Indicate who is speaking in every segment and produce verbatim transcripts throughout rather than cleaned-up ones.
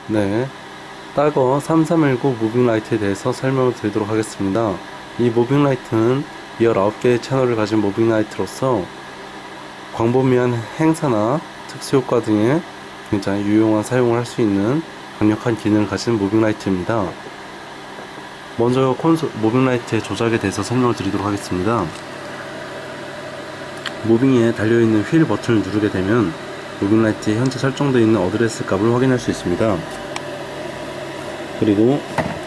Speaker 1: 네, 따거 삼삼일구 무빙라이트에 대해서 설명을 드리도록 하겠습니다. 이 무빙라이트는 열아홉 개의 채널을 가진 무빙라이트로서 광범위한 행사나 특수효과 등에 굉장히 유용한 사용을 할 수 있는 강력한 기능을 가진 무빙라이트입니다. 먼저 콘솔, 무빙라이트의 조작에 대해서 설명을 드리도록 하겠습니다. 무빙에 달려있는 휠 버튼을 누르게 되면 무빙라이트에 현재 설정되어 있는 어드레스 값을 확인할 수 있습니다. 그리고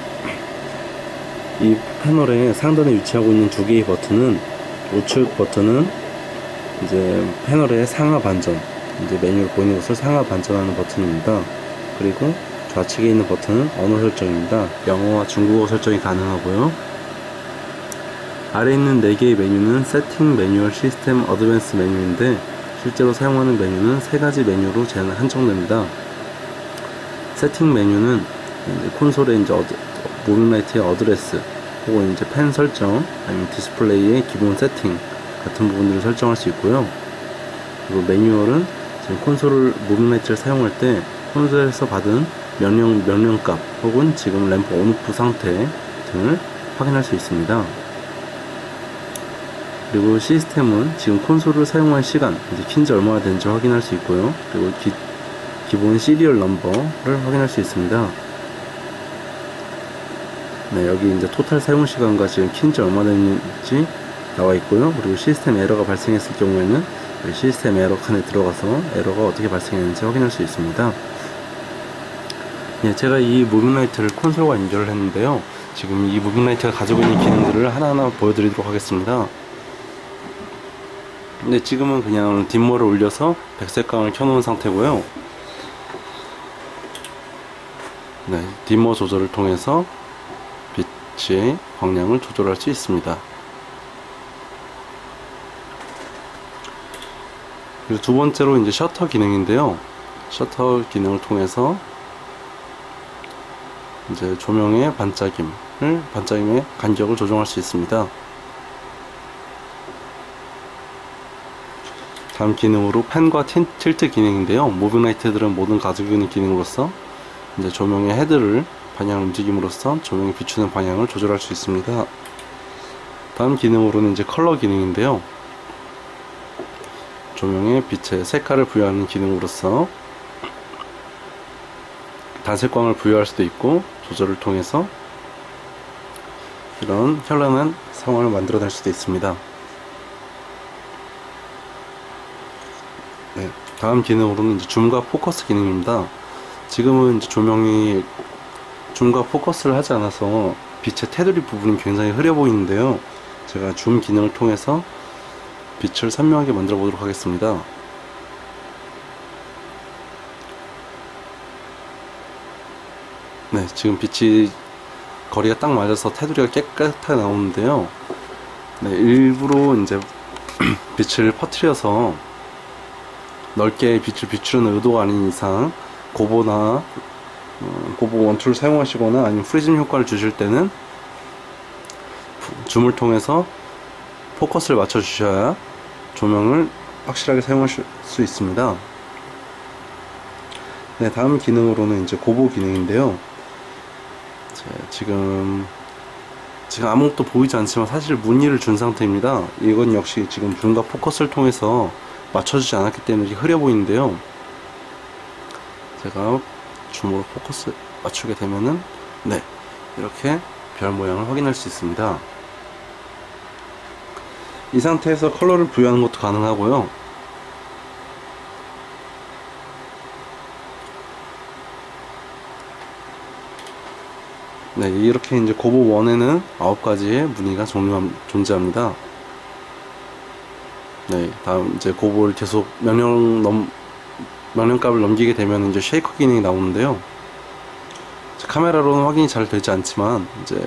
Speaker 1: 이 패널의 상단에 위치하고 있는 두 개의 버튼은, 우측 버튼은 이제 패널의 상하 반전, 이제 메뉴를 보이는 것을 상하 반전하는 버튼입니다. 그리고 좌측에 있는 버튼은 언어 설정입니다. 영어와 중국어 설정이 가능하고요. 아래에 있는 네 개의 메뉴는 세팅, 매뉴얼, 시스템, 어드밴스 메뉴인데 실제로 사용하는 메뉴는 세 가지 메뉴로 제한 한정됩니다. 세팅 메뉴는 이제 콘솔의 이제 어드, 무빙라이트의 어드레스 혹은 이제 펜 설정, 아니면 디스플레이의 기본 세팅 같은 부분들을 설정할 수 있고요. 그리고 매뉴얼은 지금 콘솔을 무빙라이트를 사용할 때 콘솔에서 받은 명령 명령값 혹은 지금 램프 온오프 상태 등을 확인할 수 있습니다. 그리고 시스템은 지금 콘솔을 사용한 시간, 이제 킨지 얼마나 된지 확인할 수 있고요. 그리고 기, 기본 시리얼 넘버를 확인할 수 있습니다. 네, 여기 이제 토탈 사용 시간과 지금 킨지 얼마 됐는지 나와 있고요. 그리고 시스템 에러가 발생했을 경우에는 시스템 에러 칸에 들어가서 에러가 어떻게 발생했는지 확인할 수 있습니다. 네, 제가 이 무빙라이트를 콘솔과 연결을 했는데요. 지금 이 무빙라이트가 가지고 있는 기능들을 하나하나 보여드리도록 하겠습니다. 네, 지금은 그냥 딤머를 올려서 백색광을 켜놓은 상태고요. 네, 딤머 조절을 통해서 빛의 광량을 조절할 수 있습니다. 그리고 두 번째로 이제 셔터 기능인데요. 셔터 기능을 통해서 이제 조명의 반짝임을, 반짝임의 간격을 조정할 수 있습니다. 다음 기능으로 펜과 틸트 기능인데요. 무빙라이트들은 모든 가지고 있는 기능으로서 이제 조명의 헤드를 방향 움직임으로써 조명이 비추는 방향을 조절할 수 있습니다. 다음 기능으로는 이제 컬러 기능인데요. 조명에 빛의 색깔을 부여하는 기능으로서 단색광을 부여할 수도 있고 조절을 통해서 이런 현란한 상황을 만들어낼 수도 있습니다. 네, 다음 기능으로는 이제 줌과 포커스 기능입니다. 지금은 이제 조명이 줌과 포커스를 하지 않아서 빛의 테두리 부분이 굉장히 흐려 보이는데요. 제가 줌 기능을 통해서 빛을 선명하게 만들어 보도록 하겠습니다. 네, 지금 빛이 거리가 딱 맞아서 테두리가 깨끗하게 나오는데요. 네, 일부러 이제 빛을 퍼뜨려서 넓게 빛을 비추는 의도가 아닌 이상 고보나 어, 고보 원툴을 사용하시거나 아니면 프리즘 효과를 주실 때는 줌을 통해서 포커스를 맞춰 주셔야 조명을 확실하게 사용하실 수 있습니다. 네, 다음 기능으로는 이제 고보 기능인데요. 자, 지금 지금 아무것도 보이지 않지만 사실 무늬를 준 상태입니다. 이건 역시 지금 줌과 포커스를 통해서 맞춰주지 않았기 때문에 이렇게 흐려 보이는데요. 제가 줌으로 포커스 맞추게 되면은 네, 이렇게 별 모양을 확인할 수 있습니다. 이 상태에서 컬러를 부여하는 것도 가능하고요. 네, 이렇게 이제 고보 일에는 아홉 가지의 무늬가 종류, 존재합니다. 네, 다음 이제 고보를 계속 명령 넘, 명령값을 넘기게 되면 이제 쉐이커 기능이 나오는데요. 카메라로는 확인이 잘 되지 않지만 이제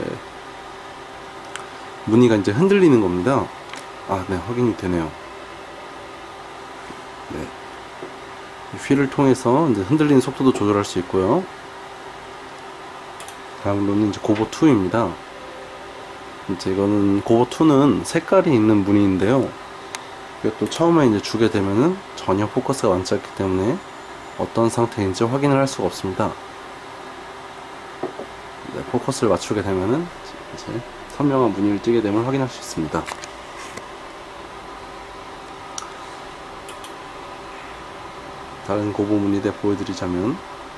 Speaker 1: 무늬가 이제 흔들리는 겁니다. 아, 네, 확인이 되네요. 네, 휠을 통해서 이제 흔들리는 속도도 조절할 수 있고요. 다음으로는 이제 고보 이입니다. 이제 이거는 고보 이는 색깔이 있는 무늬인데요. 이것도 처음에 이제 주게 되면은 전혀 포커스가 많지 않기 때문에 어떤 상태인지 확인을 할 수가 없습니다. 네, 포커스를 맞추게 되면은 이제 선명한 무늬를 띄게 됨을 확인할 수 있습니다. 다른 고보 무늬대 보여드리자면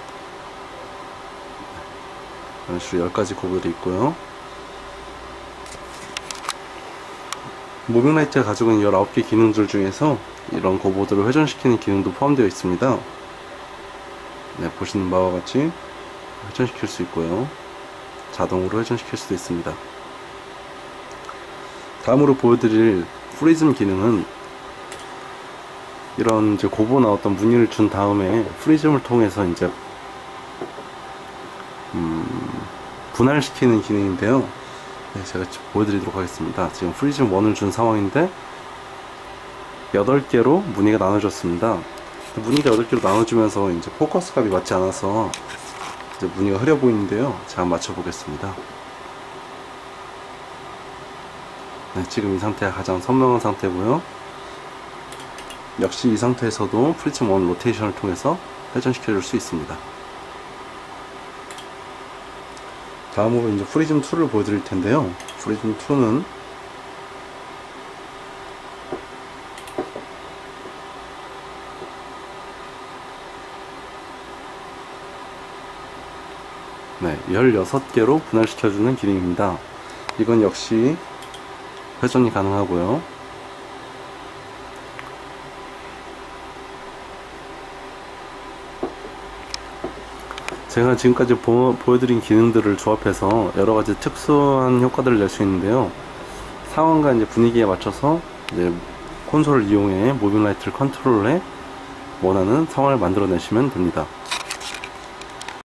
Speaker 1: 이런 식으로 열 가지 고보들이 있고요. 무빙라이트가 가지고 있는 열아홉 개 기능들 중에서 이런 고보들을 회전시키는 기능도 포함되어 있습니다. 네, 보시는 바와 같이 회전시킬 수 있고요. 자동으로 회전시킬 수도 있습니다. 다음으로 보여드릴 프리즘 기능은 이런 이제 고보 나왔던 무늬를 준 다음에 프리즘을 통해서 이제 음, 분할시키는 기능인데요. 네, 제가 보여드리도록 하겠습니다. 지금 프리즘 일을 준 상황인데 여덟 개로 무늬가 나눠졌습니다. 무늬가 여덟 개로 나눠지면서 이제 포커스 값이 맞지 않아서 이제 무늬가 흐려 보이는데요. 제가 맞춰 보겠습니다. 네, 지금 이 상태가 가장 선명한 상태고요. 역시 이 상태에서도 프리즘 일 로테이션을 통해서 회전시켜 줄 수 있습니다. 다음으로 이제 프리즘 이를 보여드릴 텐데요. 프리즘 이는 네, 열여섯 개로 분할시켜주는 기능입니다. 이건 역시 회전이 가능하고요. 제가 지금까지 보, 보여드린 기능들을 조합해서 여러가지 특수한 효과들을 낼 수 있는데요. 상황과 이제 분위기에 맞춰서 이제 콘솔을 이용해 무빙라이트를 컨트롤해 원하는 상황을 만들어내시면 됩니다.